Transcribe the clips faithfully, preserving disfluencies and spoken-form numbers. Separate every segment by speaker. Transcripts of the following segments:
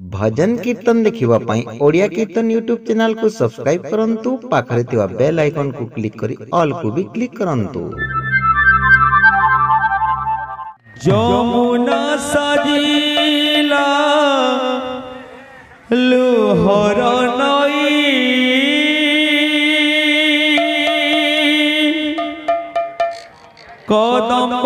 Speaker 1: भजन कीर्तन देखिबा पई ओडिया कीर्तन यूट्यूब चैनल को सब्सक्राइब करंतु पाखरे थिबा बेल आइकन को क्लिक करी ऑल को भी क्लिक करंतु।
Speaker 2: जमुना सजिला लुहर नई कदम्ब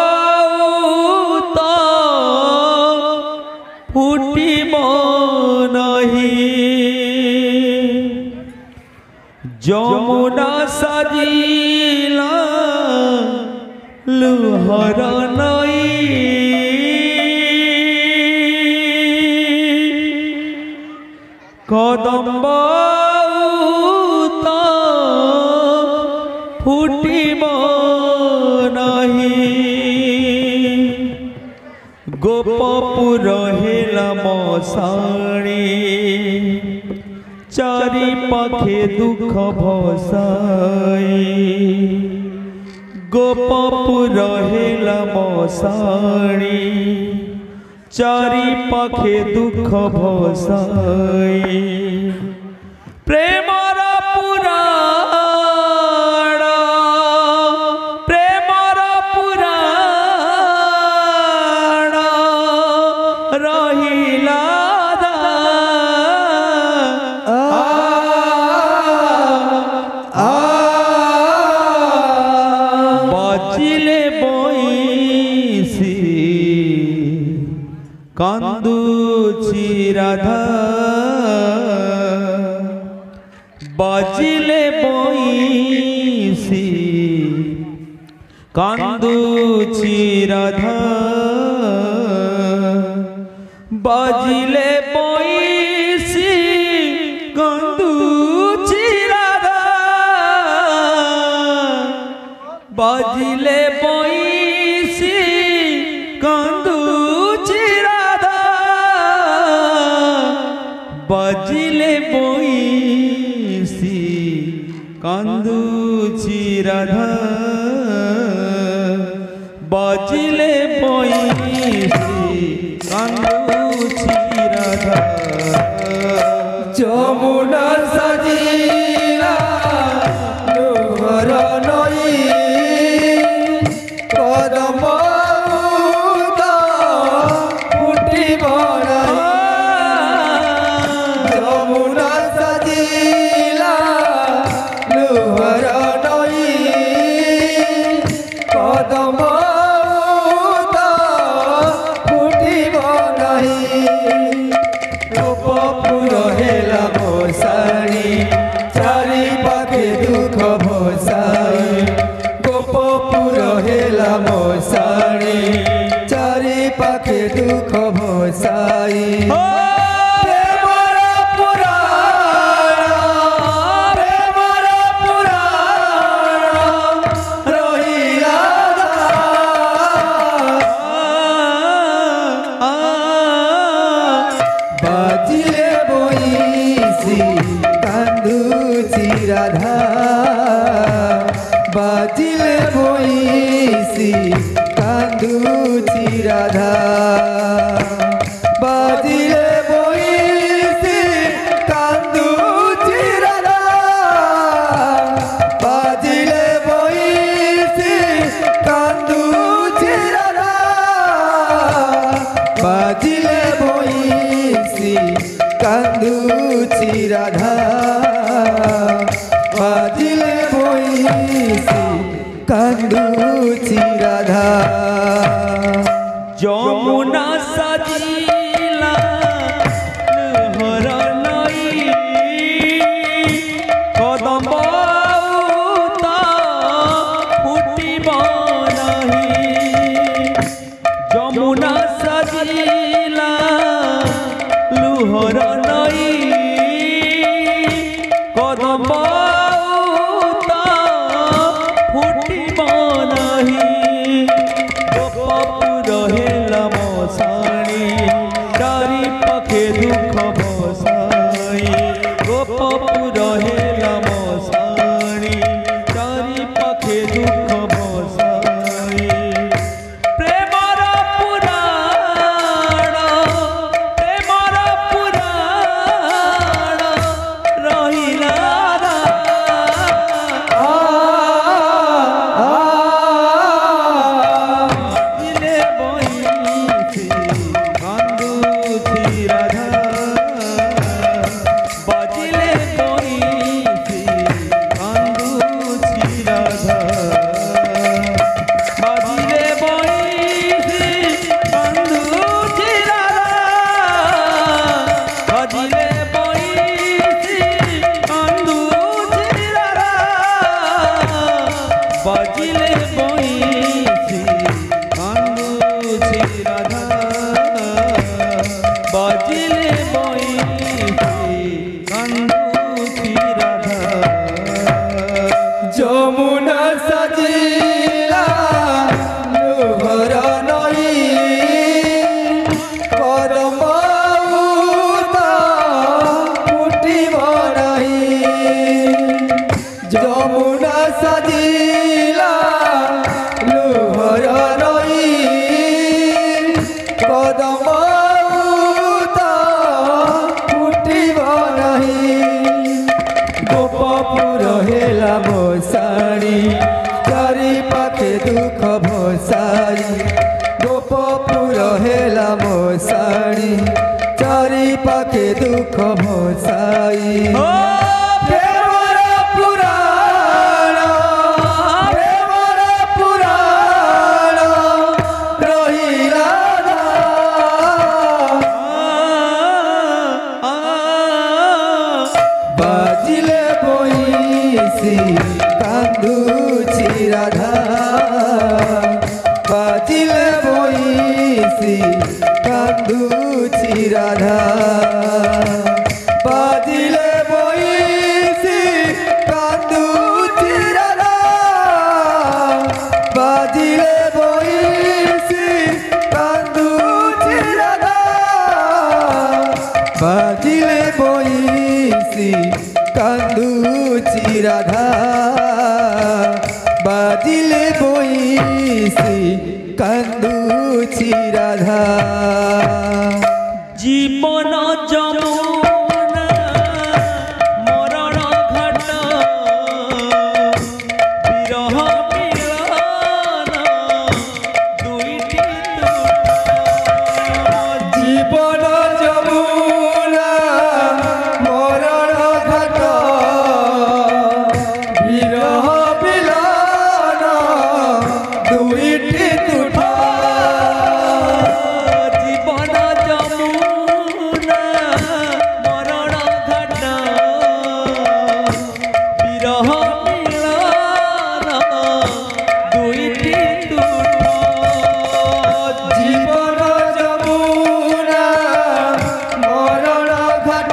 Speaker 2: फुटिब नहीं जमुना सजिला लुहर नई कदम्ब फुटिब नहीं गोपपुर हेला मशाणी चारि पाखे दुख भसाई गोपपुर हेला मशाणी चारि पाखे दुख भसाई प्रेमर पुराण प्रेमर पुराण रहिला बजिले बंसी कांदुची राधा बजिले बंसी कांदुची राधा बजिले बंसी कांदुची राधा बजिले बंसी कांदुची राधा बजिले बंसी कांदुची राधा बजिले बंसी कांदुची राधा
Speaker 3: जमुना सजिला लुहर नई कदम्ब फुटिब नहीं जमुना सजिला लुहर नई कदम्ब फुटिब नहीं गोपपुर हेला मशाणी चारि पाखे दुख भसाई गोपपुर हेला मशाणी चारि पाखे दुख भसाई प्रेमर पुराण प्रेमर पुराण रहिला बजिले बंसी कांदुची राधा बजिले बंसी कांदुची राधा बजिले बंसी कांदुची राधा बजिले बंसी कांदुची राधा बजिले बंसी कांदुची राधा बजिले बंसी कांदुची राधा
Speaker 2: जमुना सजिला लुहर नई कदम्ब फुटिब नहीं जमुना सजिला लुहर नई कदम्ब फुटिब नहीं गोपपुर हेला मशाणी चारि पाखे दुख भसाई गोपपुर हेला मशाणी चारि पाखे दुख भसाई प्रेमर पुराण प्रेमर बाजिले बंसी कांदुची राधा
Speaker 3: যমুনা সাজিলা লোহর নই করম ফুটিব নাই যমুনা সাজিলা লোহর নই কদম ফুটিব নাই গোপপুর হেলা মশাণী চারি পাখে দুঃখ ভসাই গোপপুর হেলা মশাণী চারি পাখে দুঃখ ভসাই প্রেমর পুরাণ প্রেমর পুরাণ রহিলা বাজিলে বইসি কান্দুছি রাধা বাজিলে বইসি কান্দুছি রাধা বাজিলে বইসি কান্দুছি রাধা বাজিলে বইসি কান্দুছি রাধা বাজিলে বইসি কান্দুছি রাধা বাজিলে বইসি কান্দুছি রাধা
Speaker 2: জীবন যমুনা মরণ ঘাট বিরহ মিলন দুইটি
Speaker 3: জীবন যমুনা মরণ ঘাট বিরহ মিলন দুইটি তুঠ
Speaker 2: জীবন যমুনা মরণ ঘাট বিরহ মিলন দুইটি তুঠ
Speaker 3: জীবন যমুনা মরণ ঘাট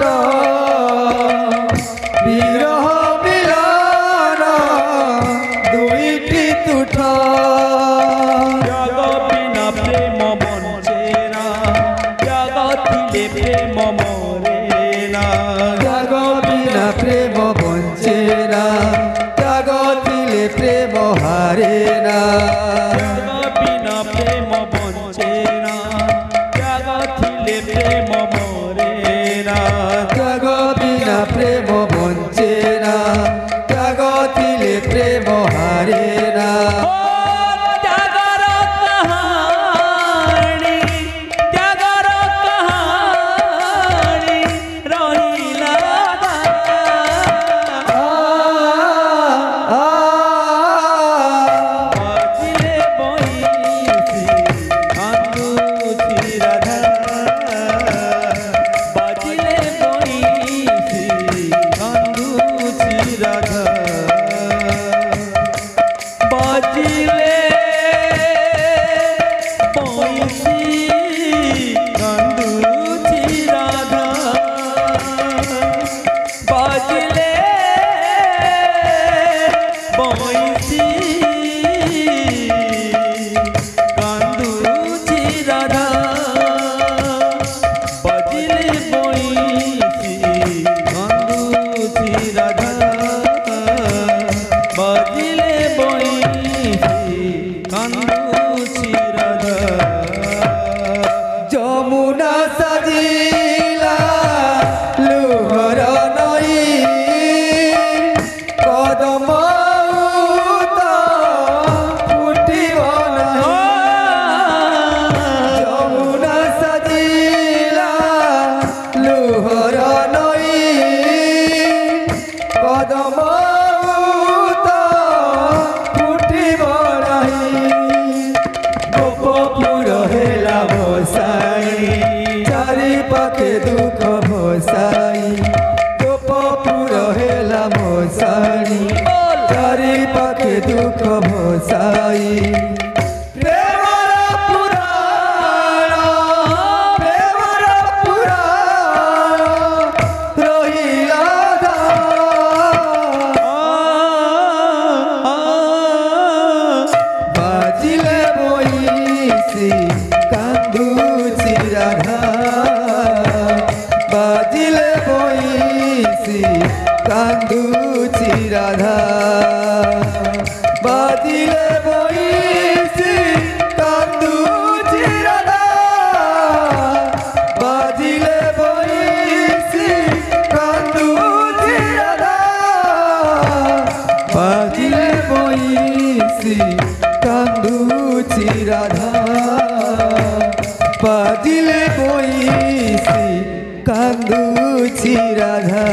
Speaker 3: বিরহ মিলন দুইটি তুঠ
Speaker 2: জগ বিনা প্রেম বঞ্চে না জগতিলে প্রেম মরে না
Speaker 3: ত্যাগ বিনা প্রেম বঞ্চে না ত্যাগ দিলে প্রেম হারে না
Speaker 2: জগ বিনা প্রেম বঞ্চে না জগতিলে প্রেম মরে না
Speaker 3: ত্যাগ বিনা প্রেম বঞ্চে না ত্যাগ দিলে প্রেম হারে না
Speaker 2: ত্যাগর কাহানি ত্যাগর কাহানি রহিলা
Speaker 3: আ, আ,
Speaker 2: বাজিলে বইসি কান্দুছি রাধা বাজিলে বইসি কান্দুছি রাধা বাজিলে বইসি কান্দুছি রাধা বাজিলে বইসি কান্দুছি রাধা বাজিলে বইসি কান্দুছি রাধা বাজিলে বইসি কান্দুছি রাধা
Speaker 3: যমুনা সাজিলা লোহর নই কদম ফুটিব নাই যমুনা সাজিলা লোহর নই কদম ফুটিব নাই গোপপুর হেলা ভসাই চারি পাখে দুঃখ ভসাই গোপপুর হেলা ভসাই চারি পাখে দুঃখ ভসাই প্রেমর পুরাণ প্রেমর পুরাণ कांदुची राधा बाजिले बंसी कांदुची राधा बाजिले बंसी कांदुची राधा बाजिले बंसी कांदुची राधा बाजिले बंसी कांदुची राधा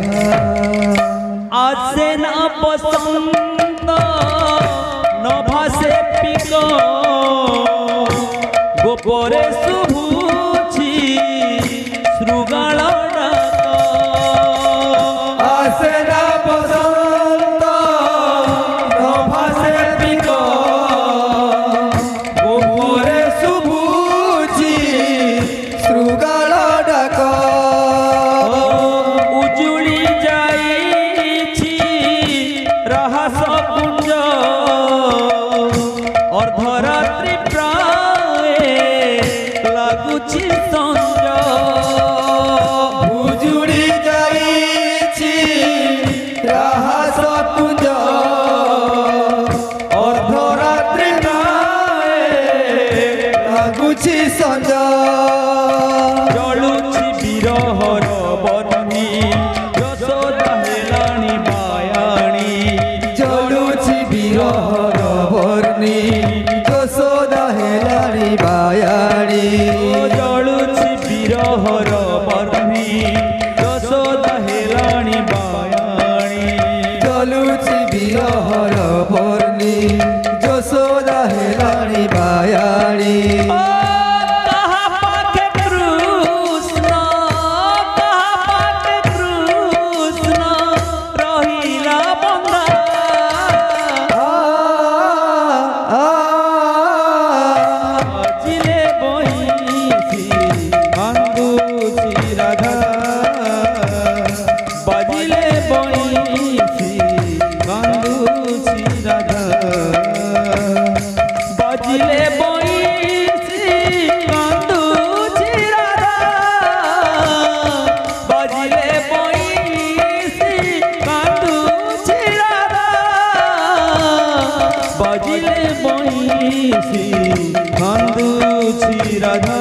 Speaker 2: आसे ना पसंद न भासे पिक गोपरे शुभुची श्रुगाल डाक
Speaker 3: आसे ना पसंद न भासे पिक गोपरे शुभुची श्रुगाल डाक
Speaker 2: उजुड़ी जाइछि रहस कुंज अर्धरात्रि प्राय लागुछि संज
Speaker 3: उजुड़ी जाइछि रहस कुंज अर्धरात्रि प्राय लागुछि संज
Speaker 2: जलुछि बिरहर बनी यशोदा हेलाणी बायाणी
Speaker 3: जलुछि बिरहर बर्णी यशोदा हेलाणी बायाणी
Speaker 2: जलुछि बिरहर बनी यशोदा हेलाणी बायाणी
Speaker 3: जलुछि बिरहर बर्णी यशोदा हेलाणी बायाणी
Speaker 2: कहाँ पाके कृष्ण कहाँ पाके कृष्ण रहिला बंदा बाजिले बंसी कांदुची राधा बाजिले बंसी कांदुची राधा बाजिले बंसी कांदुची राधा बाजिले बंसी कांदुची राधा बाजिले बंसी कांदुची राधा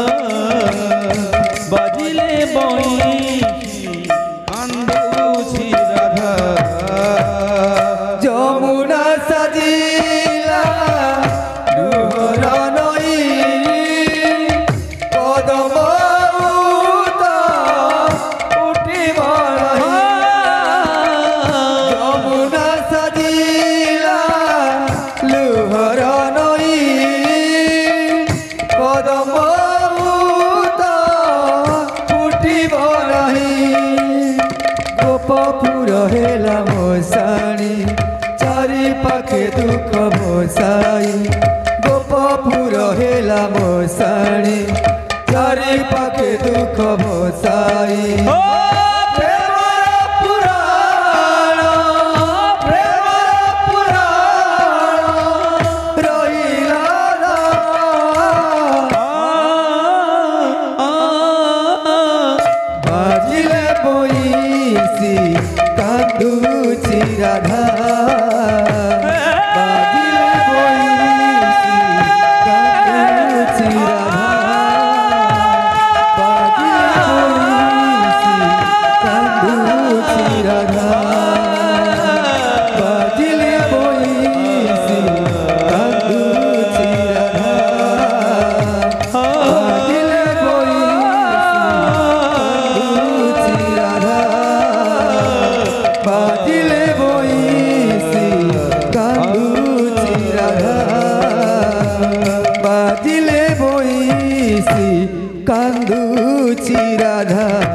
Speaker 2: बाजिले बंसी कांदुची राधा
Speaker 3: যমুনা সাজিলা লুহর নই কদম উঠিব যমুনা সাজিলা লুহর নই কদম উঠিব নাহি গোপপুর হেলা মশাণী চারি পাখে দুঃখ মশাই গোপপুর হেলা মশাণী চারি পাখে দুঃখ মশাই প্রেমর পুরাণ প্রেমর পুরাণ রহিলা না। বাজিলে বইসি কান্দুছি রাধা বাজিলে বইসি কান্দুছি রাধা বাজিলে বইসি কান্দুছি রাধা বাজিলে বইসি কান্দুছি রাধা বাজিলে বইসি কান্দুছি রাধা বাজিলে বইসি কান্দুছি রাধা